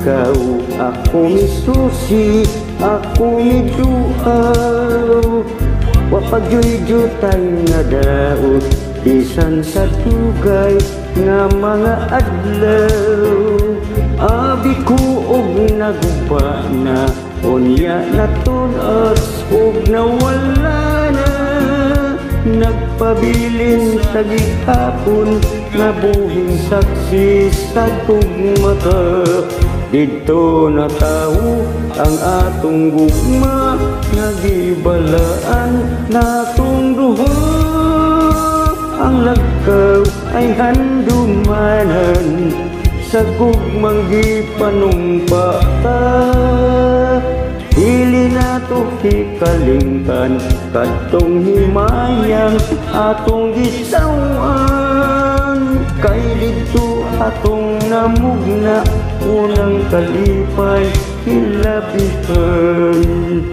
ikaw, ako misusi, ako miduaw. Wapagyoy-jutay nga daot, bisan sa tugay nga mga adlaw. Abi ko og naguba na, unya na tunas og nawala na. Nagpabilin sa gihapon nga buhing saksi sa tugmata. Dito na tawo ang atong gugma, nga gibalaan natong duha. Ang lagkaw ay handumanan, sa gugmang gipanumpa ta. Dili na to hikalingkan, kadtong himayang atong gisawan. Kay dito atong namugna, unang kalipay hilabihan.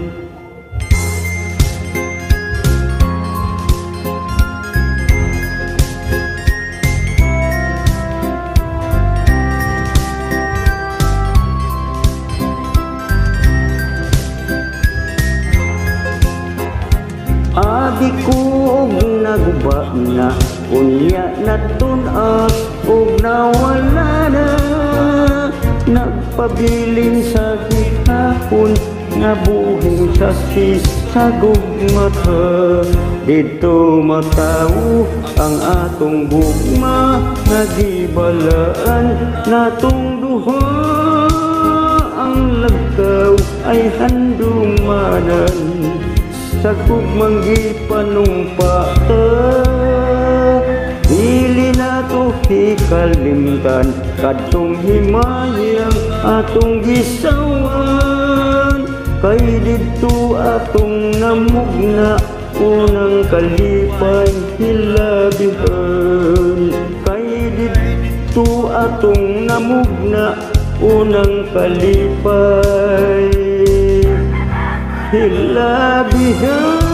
Abi ko og naguba na, unya na tunas og nawala na. Nagpabilin sa gihapon nga buhing saksi sa gugmata. Dito matawo ang atong gugma, nga gibalaan natong duha. Ang lagkaw ay handumanan, sa gugmang gipanumpa ta. Dili na to hikalimtan, kadtong himayang atong gisawan. Kay dito atong namugna, unang kalipay hilabihan. Kay dito atong namugna, unang kalipay hilabihan.